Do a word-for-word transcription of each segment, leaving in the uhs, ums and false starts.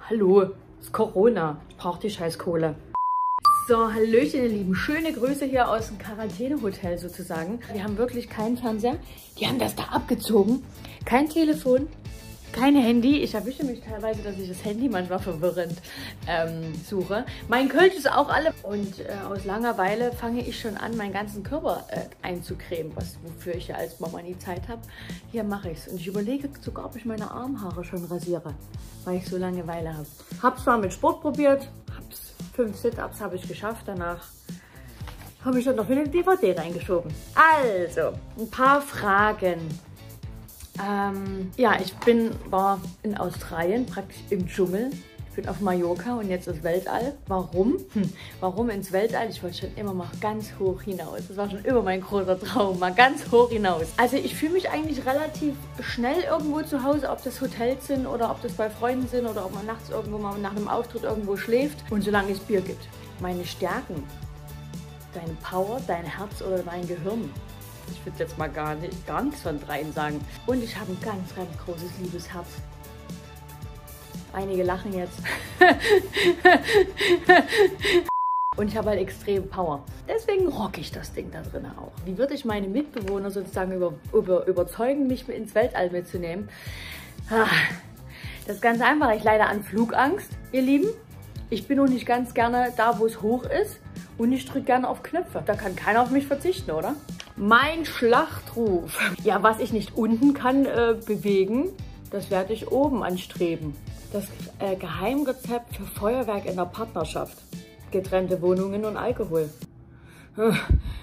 Hallo, ist Corona. Ich brauche die Scheißkohle. So, hallöchen ihr Lieben. Schöne Grüße hier aus dem Quarantänehotel sozusagen. Wir haben wirklich keinen Fernseher. Die haben das da abgezogen. Kein Telefon, kein Handy. Ich erwische mich teilweise, dass ich das Handy manchmal verwirrend ähm, suche. Mein Kölsch ist auch alle. Und äh, aus Langeweile fange ich schon an, meinen ganzen Körper äh, einzucremen, was, wofür ich ja als Mama nie Zeit habe. Hier mache ich es. Und ich überlege sogar, ob ich meine Armhaare schon rasiere, weil ich so Langeweile habe. Hab's zwar mit Sport probiert, hab's fünf Sit-Ups habe ich geschafft, danach habe ich dann noch eine D V D reingeschoben. Also, ein paar Fragen. Ähm, ja, ich bin, war in Australien, praktisch im Dschungel. Ich bin auf Mallorca und jetzt das Weltall. Warum? Hm, warum ins Weltall? Ich wollte schon immer mal ganz hoch hinaus. Das war schon immer mein großer Traum, mal ganz hoch hinaus. Also ich fühle mich eigentlich relativ schnell irgendwo zu Hause, ob das Hotels sind oder ob das bei Freunden sind oder ob man nachts irgendwo mal nach einem Auftritt irgendwo schläft. Und solange es Bier gibt. Meine Stärken, deine Power, dein Herz oder dein Gehirn. Ich würde jetzt mal gar, nicht, gar nichts von dreien sagen. Und ich habe ein ganz, ganz großes Liebesherz. Einige lachen jetzt. Und ich habe halt extrem Power. Deswegen rocke ich das Ding da drin auch. Wie würde ich meine Mitbewohner sozusagen über, über, überzeugen, mich ins Weltall mitzunehmen? Das ist ganz einfach. Ich leide an Flugangst, ihr Lieben. Ich bin noch nicht ganz gerne da, wo es hoch ist. Und ich drücke gerne auf Knöpfe. Da kann keiner auf mich verzichten, oder? Mein Schlachtruf. Ja, was ich nicht unten kann äh, bewegen, das werde ich oben anstreben. Das äh, Geheimrezept für Feuerwerk in der Partnerschaft. Getrennte Wohnungen und Alkohol. Naja,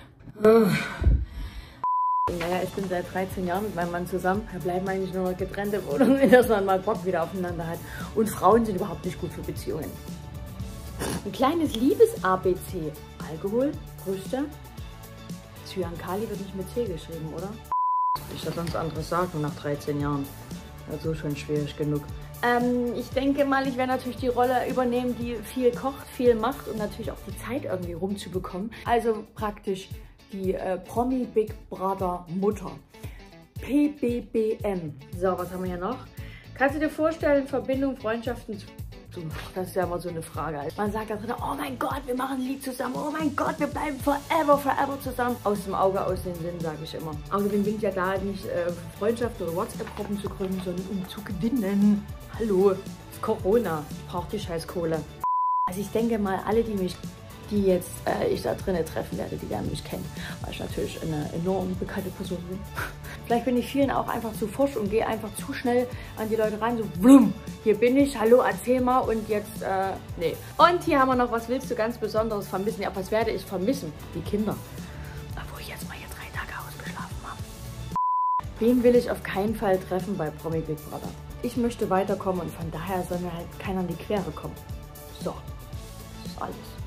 ich bin seit dreizehn Jahren mit meinem Mann zusammen. Da bleiben eigentlich nur noch getrennte Wohnungen, dass man mal Bock wieder aufeinander hat. Und Frauen sind überhaupt nicht gut für Beziehungen. Ein kleines Liebes-A B C. Alkohol, Brüste. Zyankali wird nicht mit C geschrieben, oder? Ich hätte sonst anderes sagen nach dreizehn Jahren. Also schon schwierig genug. Ähm, ich denke mal, ich werde natürlich die Rolle übernehmen, die viel kocht, viel macht und natürlich auch die Zeit irgendwie rumzubekommen. Also praktisch die äh, Promi Big Brother Mutter. P B B M. So, was haben wir hier noch? Kannst du dir vorstellen, Verbindung, Freundschaften zu... Das ist ja immer so eine Frage. Man sagt da drin, oh mein Gott, wir machen ein Lied zusammen. Oh mein Gott, wir bleiben forever, forever zusammen. Aus dem Auge, aus dem Sinn, sage ich immer. Außerdem bin ich ja da nicht äh, Freundschaft oder WhatsApp-Gruppen zu gründen, sondern um zu gewinnen. Hallo, ist Corona. Ich brauche die Scheißkohle. Also ich denke mal, alle, die mich, die jetzt äh, ich da drinnen treffen werde, die werden mich kennen. Weil ich natürlich eine enorm bekannte Person bin. Vielleicht bin ich vielen auch einfach zu forsch und gehe einfach zu schnell an die Leute rein. So, blum, hier bin ich, hallo, erzähl mal und jetzt, äh, nee. Und hier haben wir noch, was willst du ganz Besonderes vermissen? Ja, was werde ich vermissen? Die Kinder. Obwohl ich jetzt mal hier drei Tage ausgeschlafen habe. Wen will ich auf keinen Fall treffen bei Promi Big Brother? Ich möchte weiterkommen und von daher soll mir halt keiner in die Quere kommen. So, das ist alles.